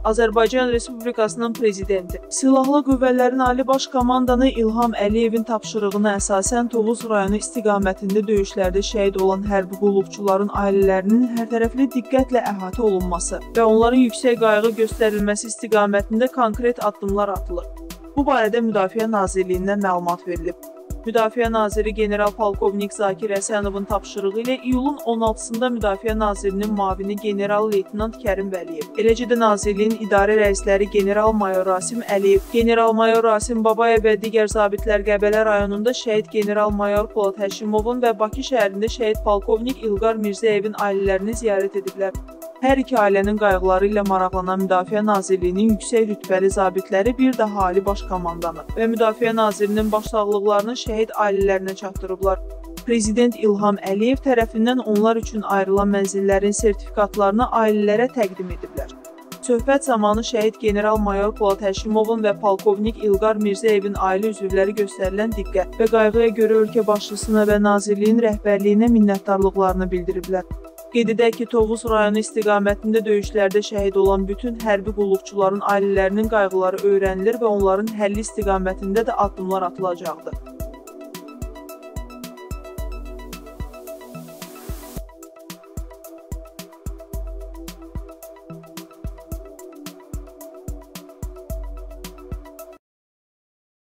Azərbaycan Respublikasının Prezidenti Silahlı Qüvvələrin Ali Baş Komandanı İlham Əliyevin tapşırığına əsasən Tovuz rayonu istiqamətində döyüşlərdə şəhid olan hərbi qulluqçuların ailələrinin hərtərəfli diqqətlə əhatə olunması və onların yüksək qayğı göstərilməsi istiqamətində konkret addımlar atılır. Bu barədə Müdafiə Nazirliyindən məlumat verilib. Müdafiə Naziri General-Polkovnik Zakir Əsənovun tapşırığı ilə iyulun 16-sında Müdafiə Nazirinin müavini General-Leytenant Kərim Vəliyev, eləcə də Nazirliyin idarə rəisləri General-Mayor Rasim Əliyev, General-Mayor Rasim Babayev və digər zabitlər Qəbələ rayonunda şəhid General-Mayor Polad Həşimovun və Bakı şəhərində şəhid Polkovnik İlqar Mirzəyevin ailələrini ziyarət ediblər. Hər iki ailənin qayğıları ilə maraqlanan Müdafiə Nazirliyinin yüksək rütbəli zabitləri bir daha Ali Baş Komandanı və Müdafiə Nazirinin başsağlıqlarını şəhid ailələrinə çatdırıblar. Prezident İlham Əliyev tərəfindən onlar üçün ayrılan mənzillərin sertifikatlarını ailələrə təqdim ediblər. Söhbət zamanı şəhid General-Mayor Polad Həşimovun və Polkovnik İlqar Mirzəyevin ailə üzvləri göstərilən diqqət və qayğıya görə ölkə başçısına və Nazirliyin rəhbərliyinə minnətdarlıqlarını bildiriblər. Qeyd edək ki, Tovuz rayonu istiqamətində döyüşlərdə şəhid olan bütün hərbi qulluqçuların ailələrinin qayğıları öyrənilir və onların həlli istiqamətində də addımlar atılacaqdır.